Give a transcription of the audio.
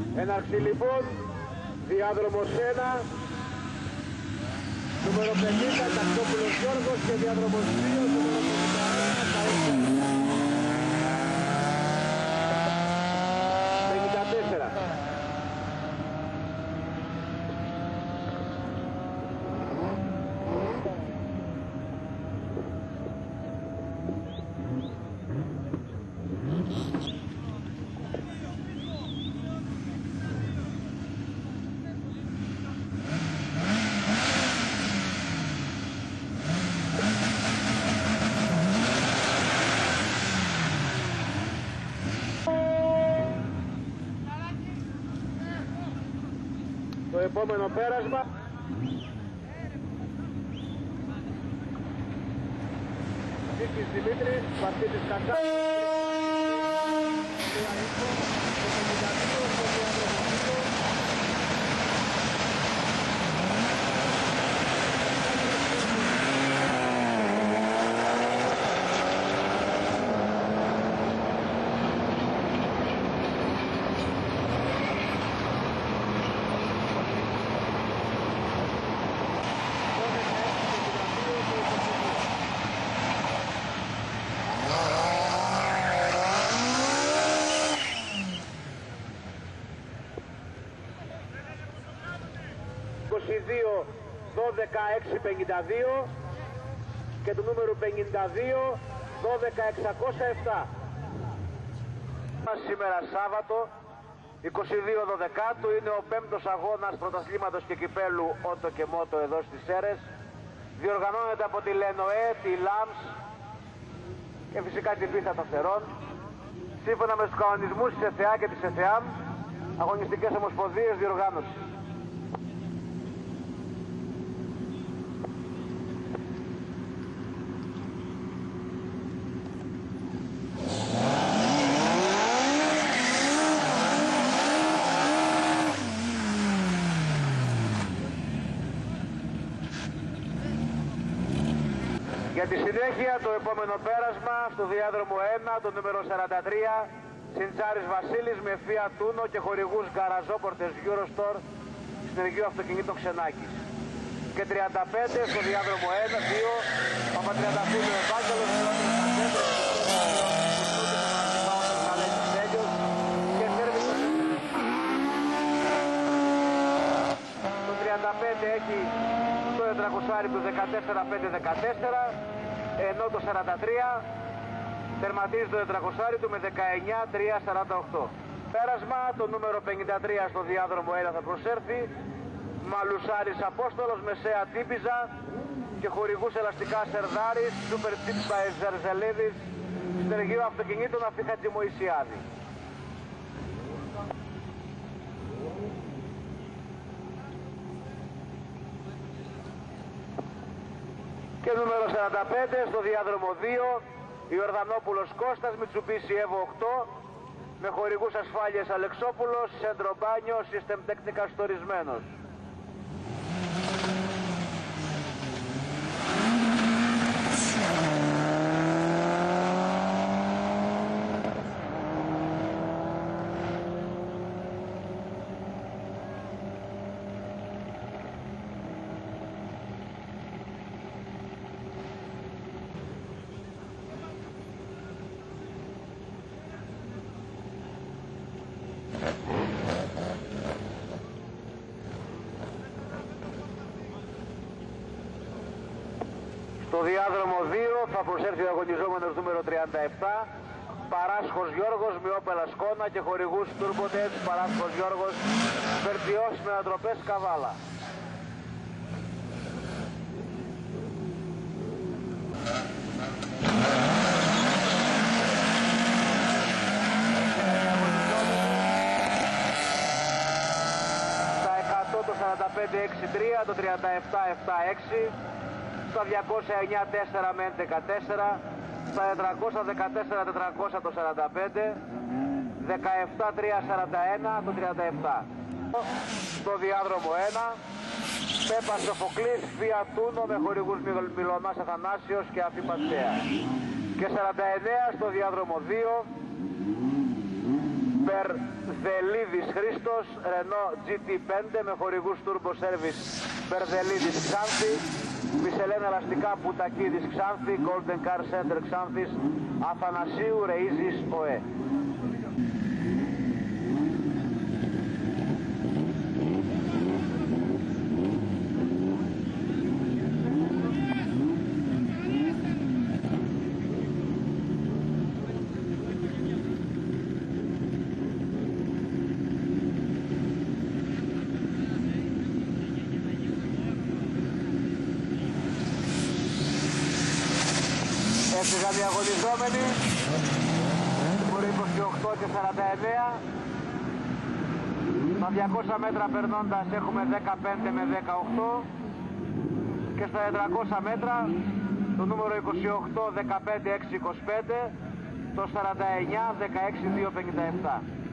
Έναρξη λοιπόν, διάδρομος 1, νούμερο 50, Τακτόπουλος Γιώργος και διάδρομος 2, νούμερο 51, Καΐστερ. 54. Το επόμενο πέρασμα Σίκης Δημήτρης, Βαρκίτης Κακάς. και του νούμερου 52 12607. Σήμερα Σάββατο 22 Δεκάτου είναι ο 5ος αγώνας πρωταθλήματος και κυπέλου Ότο και Μότο εδώ στις Σέρρες. Διοργανώνεται από τη Λενοέ, τη ΛΑΜΣ και φυσικά την Πίθα των Φτερών. Σύμφωνα με τους κανονισμούς της ΕΘΕΑ και της ΕΘΕΑΜ, αγωνιστικές ομοσπονδίες διοργάνωσης. Για τη συνέχεια το επόμενο πέρασμα στο διάδρομο 1, το νούμερο 43, Συντσάρης Βασίλης με Fiat Uno και χορηγούς Γκαραζόπορτες Eurostore, συνεργείο αυτοκινήτων Ξενάκης. Και 35 στο διάδρομο 1, 2, Παπατριανταφύλλου Ευάγγελος, το 35 έχει το 400 του 14-5-14, ενώ το 43 τερματίζει το 400 του με 19-3-48. Πέρασμα το νούμερο 53 στο διάδρομο 1 θα προσέρθει, Μαλουσάρης Απόστολος, Μεσαία Τύπιζα και χορηγούς ελαστικά Σερδάρης, Super Chips by Ζερζελίδης, συνεργείο αυτοκινήτων Αυτή Χατζημοϊσιάδη. Και νούμερο 45 στο διάδρομο 2, Ιορδανόπουλος Κώστας, Μιτσουμπίσι Evo 8, με χορηγούς ασφάλειες Αλεξόπουλος, Σέντρο Μπάνιο, System Technica στορισμένος. Στο διάδρομο 2 θα προσέρθει ο αγωνιζόμενος νούμερο 37, Παράσχος Γιώργος με Όπελα Σκόνα και χορηγούς Turbonet, Παράσχος Γιώργος, βελτιώσεις με ανατροπές Καβάλα. Στα 100 το 45-6-3, το 37-7-6, στα 209-4 με 11-4, στα 414-400 το 45, 17-3-41 το 37. Στο διάδρομο 1, Πέπας Σοφοκλής, Fiat Uno με χορηγούς Μιλωνάς Αθανάσιος και Αφή Παστέα. Και 49 στο διάδρομο 2, Μπερδελίδης Χρήστος, Renault GT5 με χορηγούς Turbo Service Μπερδελίδης Ξάνθη, Μισελένα ελαστικά Πουτακίδης Ξάνθη, Golden Car Center Ξάνθης, Αθανασίου Ρεΐζης ΟΕ. Έφυγαν οι αγωνιζόμενοι, νούμερο 28 και 49. Στα 200 μέτρα περνώντας έχουμε 15 με 18 και στα 400 μέτρα το νούμερο 28 15 6 25, το 49 16 2 57.